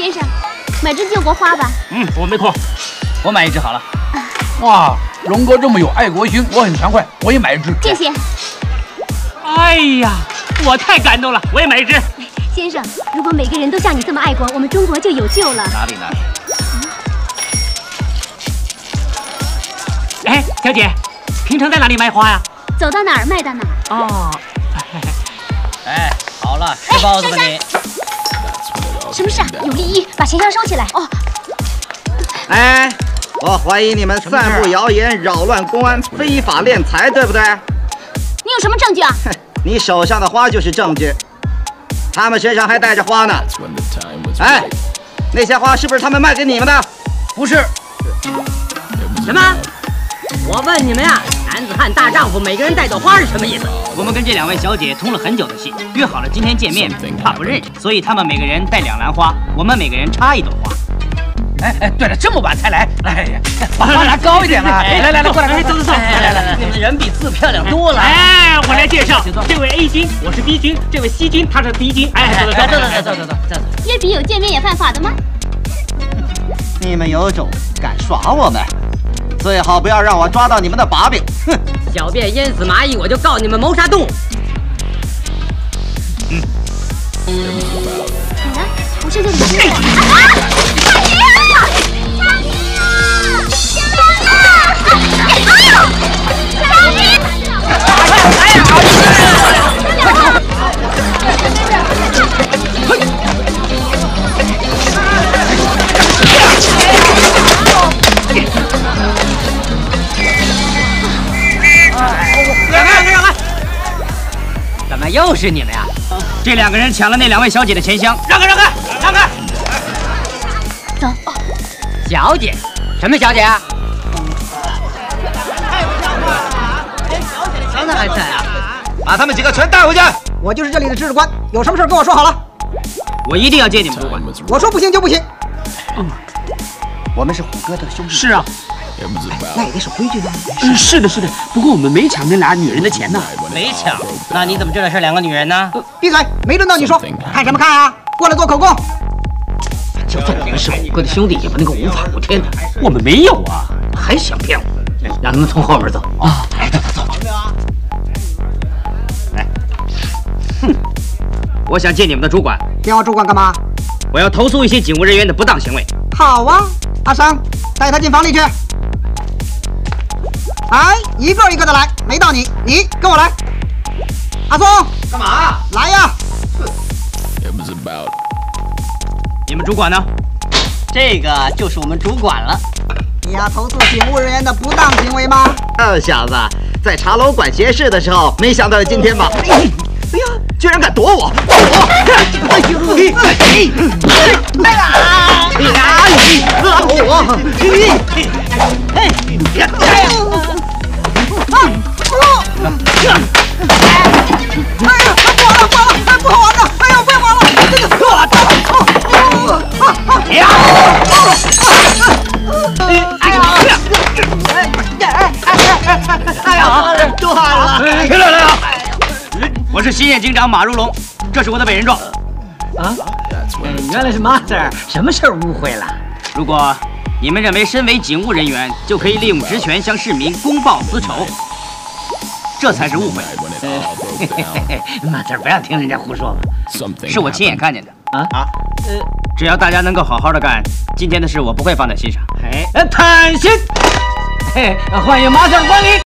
先生，买支救国花吧。 我没空，我买一支好了。 哇，龙哥这么有爱国心，我很惭愧，我也买一支。 谢谢。 哎呀，我太感动了，我也买一支。 先生，如果每个人都像你这么爱国，我们中国就有救了。 哪里？哎，小姐，平常在哪里卖花呀？ 走到哪儿卖到哪儿。 哦。 哎，好了，吃包子吧你。 什么事啊？有利益，把钱箱收起来。哦。 哎，我怀疑你们散布谣言，扰乱公安，非法敛财，对不对？ 你有什么证据啊？ 你手上的花就是证据，他们身上还带着花呢。哎，那些花是不是他们卖给你们的？ 不是。 什么？我问你们呀，男子汉大丈夫，每个人带朵花是什么意思？ 我们跟这2位小姐通了很久的信，约好了今天见面，怕不认识，所以他们每个人带2篮花，我们每个人插1朵花。 哎，对了，这么晚才来，哎呀，把花拿高一点嘛！来，过来，走， 来，你们人比字漂亮多了。 哎，我来介绍，这位 A 君，我是 B 君，这位 C 君，他是 D 君。哎，走。 约笔友见面也犯法的吗？ 你们有种敢耍我们，最好不要让我抓到你们的把柄。哼！ 小便淹死蚂蚁，我就告你们谋杀动物。 来，我是这里经过。 让开！怎么又是你们呀？ 这2个人抢了那2位小姐的钱箱，让开！ 走。 小姐？什么小姐啊？小哪还在啊？ 把他们几个全带回去。 我就是这里的知识官，有什么事跟我说好了。 我一定要见你们主管。 我说不行就不行。 我们是虎哥的兄弟。 是啊。 那也得守规矩的。 是的。不过我们没抢那俩女人的钱呢。 没抢？那你怎么知道是2个女人呢？ 闭嘴！没轮到你说。看什么看啊？过来做口供。 就算你们是虎哥的兄弟，也不能够无法无天的。 我们没有啊， 还想骗我？让他们从后面走。 啊！ 来，走。 来，我想见你们的主管。 见我主管干嘛？ 我要投诉一些警务人员的不当行为。 好啊，阿生，带他进房里去。哎，一个一个的来，没到你跟我来。阿松， 干嘛？ 来呀！ 你们主管呢？ 这个就是我们主管了。 你要投诉警务人员的不当行为吗？ 小子，在茶楼管闲事的时候，没想到有今天吧？哎呀，居然敢躲我！ 不好玩了！哎呀，不要玩了！ 断了！ 来！我是新任警长马如龙，这是我的委任状。 啊？原来是马 Sir， 什么事儿误会了？ 如果你们认为身为警务人员就可以利用职权向市民公报私仇，这才是误会。 马 Sir， 不要听人家胡说嘛， 是我亲眼看见的。只要大家能够好好的干，今天的事我不会放在心上。 坦心，欢迎马 Sir 光临。